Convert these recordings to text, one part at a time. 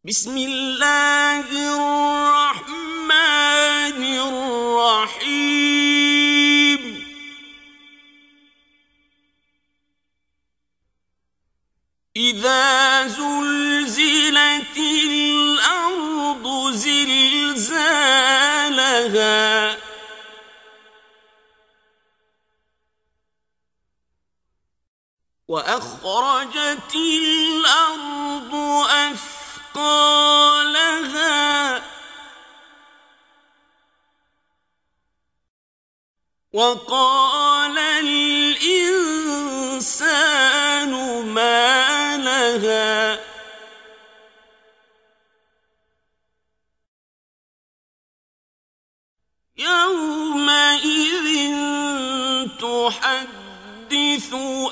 بسم الله الرحمن الرحيم إذا زلزلت الأرض زلزالها وأخرجت الأرض أثقالها وقال الإنسان ما لها يومئذ تحدث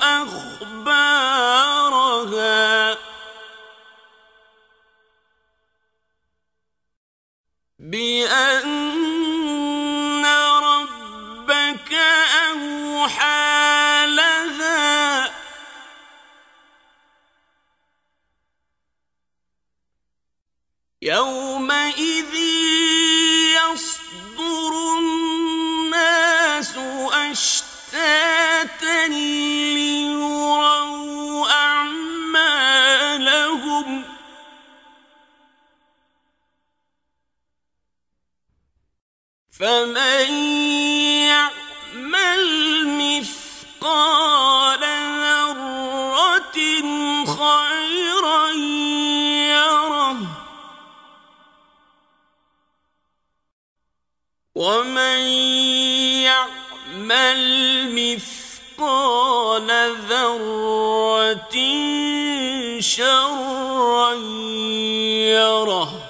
أخبارها بأن ربك أوحى لها يومئذ يصدر الناس أشتاتا ليروا أعمالهم فمن يعمل مثقال ذرة خيرا يره ومن يعمل مثقال ذرة شرا يره